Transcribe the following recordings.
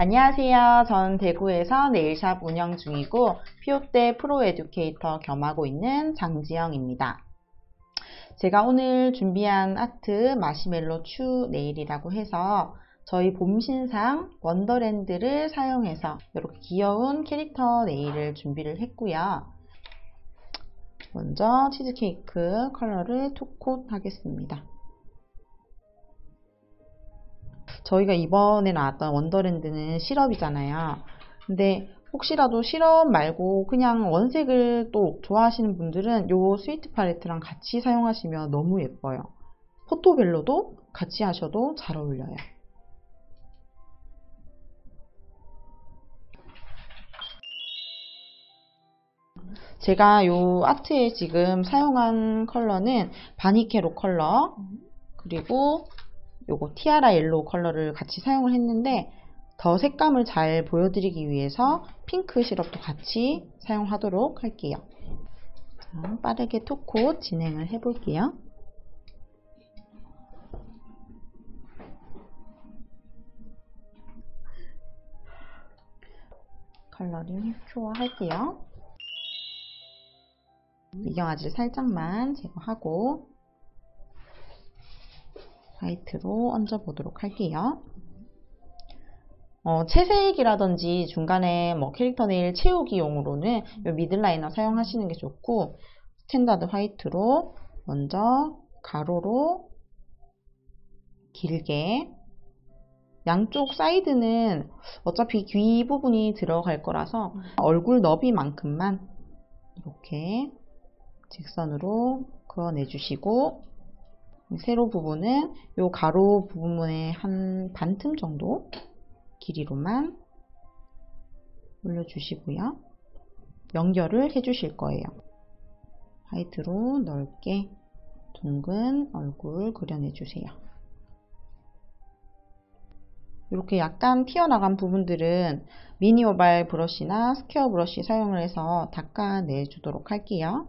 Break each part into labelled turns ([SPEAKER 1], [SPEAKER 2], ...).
[SPEAKER 1] 안녕하세요. 전 대구에서 네일샵 운영 중이고 피오떼 프로 에듀케이터 겸하고 있는 장지영입니다. 제가 오늘 준비한 아트 마시멜로 추 네일이라고 해서 저희 봄 신상 원더랜드를 사용해서 이렇게 귀여운 캐릭터 네일을 준비를 했고요. 먼저 치즈케이크 컬러를 투콧 하겠습니다. 저희가 이번에 나왔던 원더랜드는 시럽이잖아요. 근데 혹시라도 시럽 말고 그냥 원색을 또 좋아하시는 분들은 요 스위트 팔레트랑 같이 사용하시면 너무 예뻐요. 포토벨로도 같이 하셔도 잘 어울려요. 제가 요 아트에 지금 사용한 컬러는 바니케로 컬러, 그리고 요거 티아라 옐로우 컬러를 같이 사용을 했는데 더 색감을 잘 보여드리기 위해서 핑크 시럽도 같이 사용하도록 할게요. 자, 빠르게 투콧 진행을 해볼게요. 컬러링 큐어할게요. 미경아지를 살짝만 제거하고 화이트로 얹어보도록 할게요. 채색이라든지 중간에 캐릭터 네일 채우기용으로는 이 미들라이너 사용하시는 게 좋고, 스탠다드 화이트로 먼저 가로로 길게, 양쪽 사이드는 어차피 귀 부분이 들어갈 거라서 얼굴 너비만큼만 이렇게 직선으로 그어내주시고, 세로 부분은 이 가로 부분의 한 반틈 정도 길이로만 올려주시고요. 연결을 해주실 거예요. 화이트로 넓게 둥근 얼굴 그려내주세요. 이렇게 약간 튀어나간 부분들은 미니 오발 브러쉬나 스퀘어 브러쉬 사용을 해서 닦아내주도록 할게요.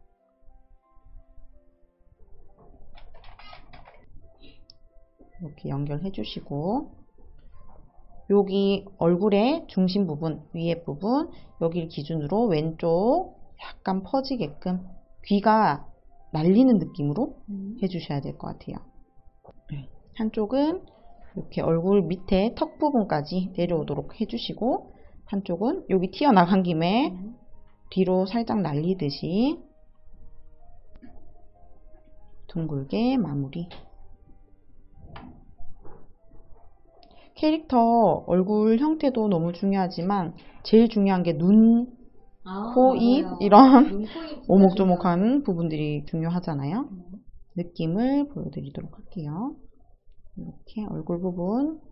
[SPEAKER 1] 이렇게 연결해 주시고, 여기 얼굴의 중심 부분, 위에 부분, 여기를 기준으로 왼쪽 약간 퍼지게끔 귀가 날리는 느낌으로 해주셔야 될 것 같아요. 한쪽은 이렇게 얼굴 밑에 턱 부분까지 내려오도록 해주시고, 한쪽은 여기 튀어나간 김에 뒤로 살짝 날리듯이 둥글게 마무리. 캐릭터 얼굴 형태도 너무 중요하지만 제일 중요한 게 눈, 코, 입 이런 오목조목한 부분들이 중요하잖아요. 느낌을 보여드리도록 할게요. 이렇게 얼굴 부분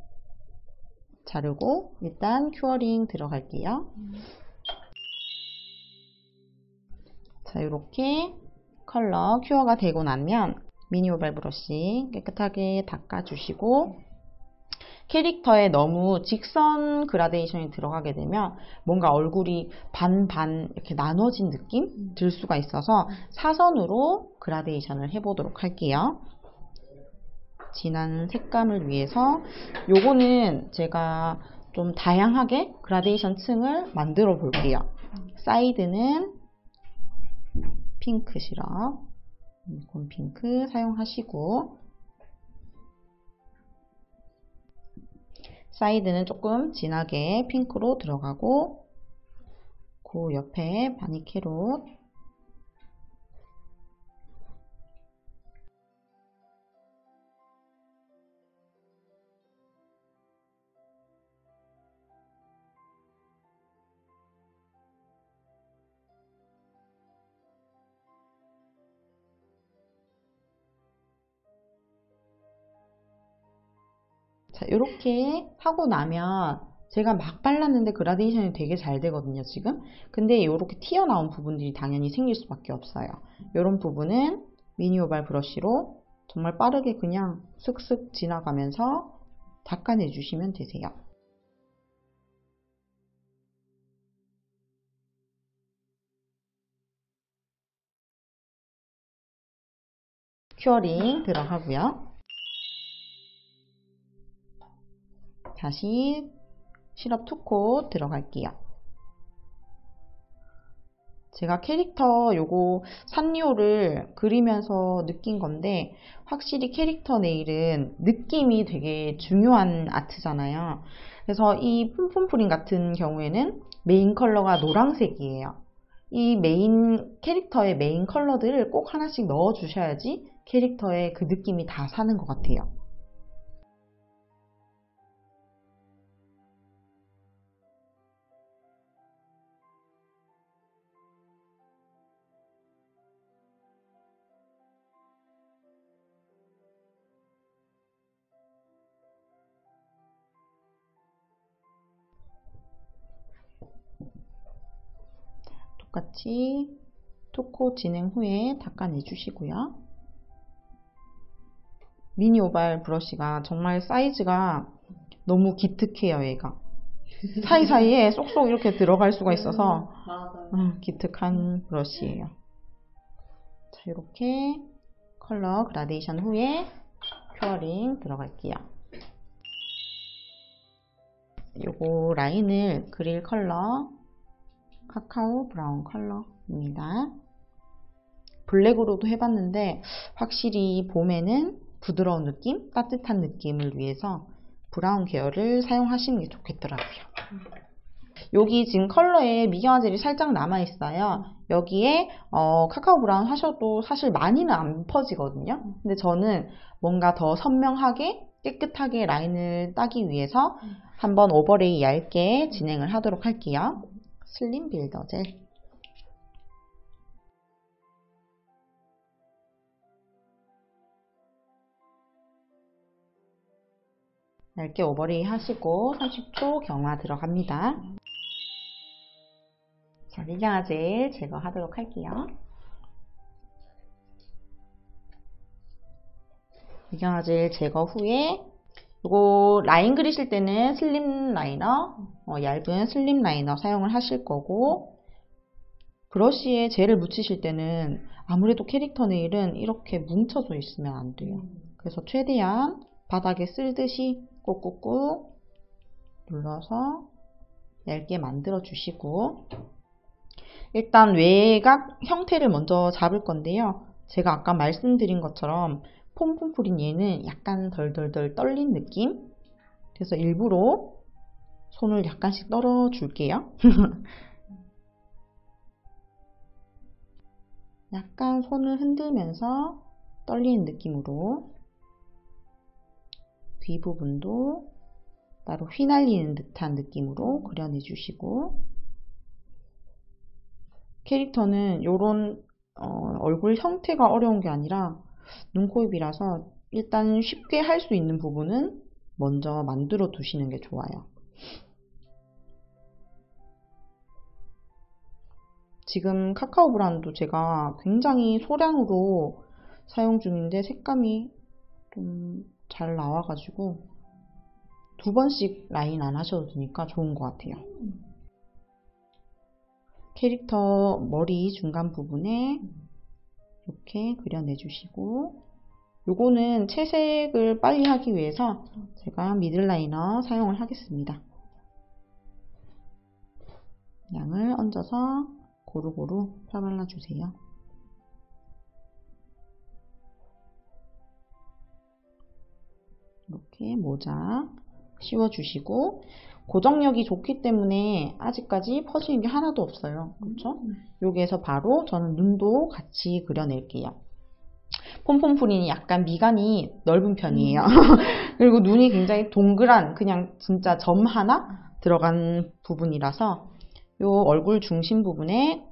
[SPEAKER 1] 자르고 일단 큐어링 들어갈게요. 자, 이렇게 컬러 큐어가 되고 나면 미니 오발 브러쉬 깨끗하게 닦아주시고, 캐릭터에 너무 직선 그라데이션이 들어가게 되면 뭔가 얼굴이 반반 이렇게 나눠진 느낌 들 수가 있어서 사선으로 그라데이션을 해보도록 할게요. 진한 색감을 위해서 요거는 제가 좀 다양하게 그라데이션 층을 만들어 볼게요. 사이드는 핑크 시럽, 곰 핑크 사용하시고, 사이드는 조금 진하게 핑크로 들어가고, 그 옆에 바니캐롯, 자, 이렇게 하고 나면 제가 막 발랐는데 그라데이션이 되게 잘 되거든요, 지금. 근데 이렇게 튀어나온 부분들이 당연히 생길 수밖에 없어요. 이런 부분은 미니 오발 브러쉬로 정말 빠르게 그냥 슥슥 지나가면서 닦아내 주시면 되세요. 큐어링 들어가고요. 다시 시럽 2코 들어갈게요. 제가 캐릭터 요거 산리오를 그리면서 느낀 건데 확실히 캐릭터 네일은 느낌이 되게 중요한 아트잖아요. 그래서 이 폼폼프린 같은 경우에는 메인 컬러가 노란색이에요. 이 캐릭터의 메인 컬러들을 꼭 하나씩 넣어 주셔야지 캐릭터의 그 느낌이 다 사는 것 같아요. 똑같이 2코 진행 후에 닦아내 주시고요. 미니 오발 브러쉬가 정말 사이즈가 너무 기특해요, 얘가. 사이사이에 쏙쏙 이렇게 들어갈 수가 있어서 기특한 브러쉬예요. 자, 이렇게 컬러 그라데이션 후에 큐어링 들어갈게요. 요거 라인을 그릴 컬러 카카오 브라운 컬러입니다. 블랙으로도 해봤는데 확실히 봄에는 부드러운 느낌, 따뜻한 느낌을 위해서 브라운 계열을 사용하시는 게 좋겠더라고요. 여기 지금 컬러에 미경화 젤이 살짝 남아있어요. 여기에 카카오 브라운 하셔도 사실 많이는 안 퍼지거든요. 근데 저는 뭔가 더 선명하게 깨끗하게 라인을 따기 위해서 한번 오버레이 얇게 진행을 하도록 할게요. 슬림 빌더 젤. 얇게 오버레이 하시고 30초 경화 들어갑니다. 자, 미경화 젤 제거하도록 할게요. 미경화 젤 제거 후에 이거 라인 그리실 때는 슬림 라이너, 얇은 슬림 라이너 사용을 하실 거고, 브러쉬에 젤을 묻히실 때는 아무래도 캐릭터 네일은 이렇게 뭉쳐져 있으면 안 돼요. 그래서 최대한 바닥에 쓸듯이 꾹꾹꾹 눌러서 얇게 만들어 주시고, 일단 외곽 형태를 먼저 잡을 건데요. 제가 아까 말씀드린 것처럼 폼폼프린 얘는 약간 덜덜덜 떨린 느낌? 그래서 일부러 손을 약간씩 떨어 줄게요. 약간 손을 흔들면서 떨리는 느낌으로 뒷부분도 따로 휘날리는 듯한 느낌으로 그려내 주시고, 캐릭터는 이런 얼굴 형태가 어려운 게 아니라 눈, 코, 입이라서 일단 쉽게 할 수 있는 부분은 먼저 만들어 두시는 게 좋아요. 지금 카카오 브라운도 제가 굉장히 소량으로 사용 중인데 색감이 좀 잘 나와가지고 2번씩 라인 안 하셔도 되니까 좋은 것 같아요. 캐릭터 머리 중간 부분에 이렇게 그려내 주시고, 요거는 채색을 빨리 하기 위해서 제가 미들라이너 사용을 하겠습니다. 양을 얹어서 고루고루 펴발라 주세요. 이렇게 모자 씌워 주시고, 고정력이 좋기 때문에 아직까지 퍼지는 게 하나도 없어요. 그렇죠? 여기에서 바로 저는 눈도 같이 그려낼게요. 폼폼프린이 약간 미간이 넓은 편이에요. 그리고 눈이 굉장히 동그란 그냥 진짜 점 하나 들어간 부분이라서 요 얼굴 중심 부분에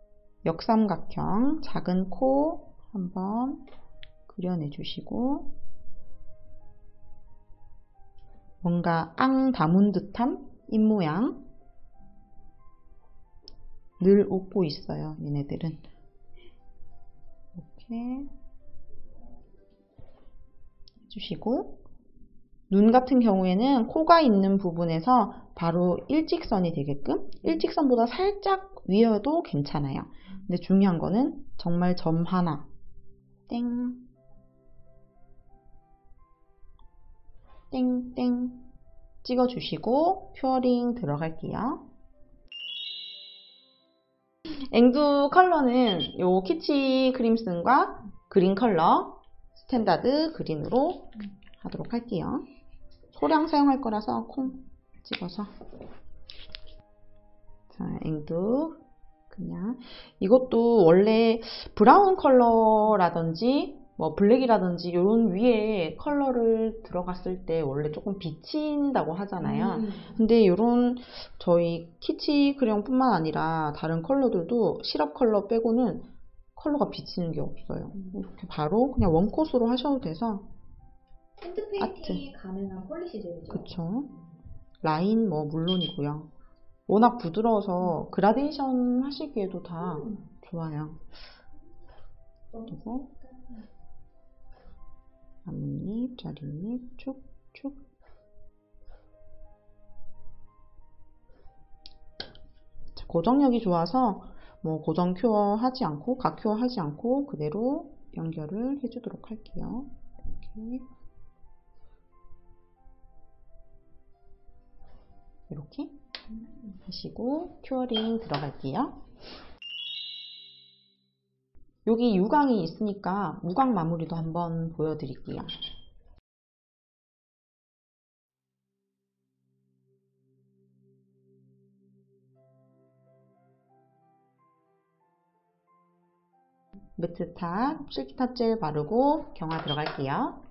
[SPEAKER 1] 역삼각형 작은 코 한번 그려내 주시고, 뭔가 앙 담은 듯한 입모양, 늘 웃고 있어요, 얘네들은. 이렇게 해주시고, 눈 같은 경우에는 코가 있는 부분에서 바로 일직선이 되게끔, 일직선보다 살짝 위여도 괜찮아요. 근데 중요한 거는 정말 점 하나 땡 땡땡 찍어주시고 큐어링 들어갈게요. 앵두 컬러는 요 키치 크림슨과 그린 컬러 스탠다드 그린으로 하도록 할게요. 소량 사용할 거라서 콩 찍어서. 자, 앵두 그냥 이것도 원래 브라운 컬러라든지 뭐 블랙이라든지 이런 위에 컬러를 들어갔을 때 원래 조금 비친다고 하잖아요. 근데 이런 저희 키치 크레용뿐만 아니라 다른 컬러들도 시럽 컬러 빼고는 컬러가 비치는 게 없어요. 이렇게 바로 그냥 원콧으로 하셔도 돼서.
[SPEAKER 2] 핸드 페인팅이 가능한 폴리시 젤이죠.
[SPEAKER 1] 그쵸. 라인 뭐 물론이고요. 워낙 부드러워서 그라데이션 하시기에도 다 좋아요. 그리고 앞입, 자립, 쭉쭉. 자, 고정력이 좋아서 뭐 고정 큐어 하지 않고 각 큐어 하지 않고 그대로 연결을 해주도록 할게요. 이렇게 하시고 큐어링 들어갈게요. 여기 유광이 있으니까 무광 마무리도 한번 보여드릴게요. 매트탑, 실키탑 젤 바르고 경화 들어갈게요.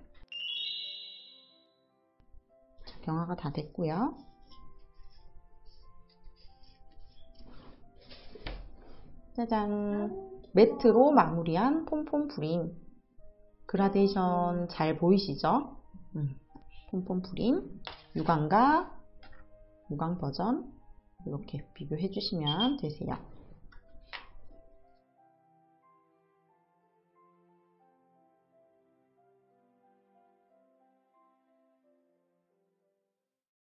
[SPEAKER 1] 자, 경화가 다 됐고요. 짜잔! 매트로 마무리한 폼폼 프림. 그라데이션 잘 보이시죠? 폼폼 프림. 유광과 무광 버전 이렇게 비교해 주시면 되세요.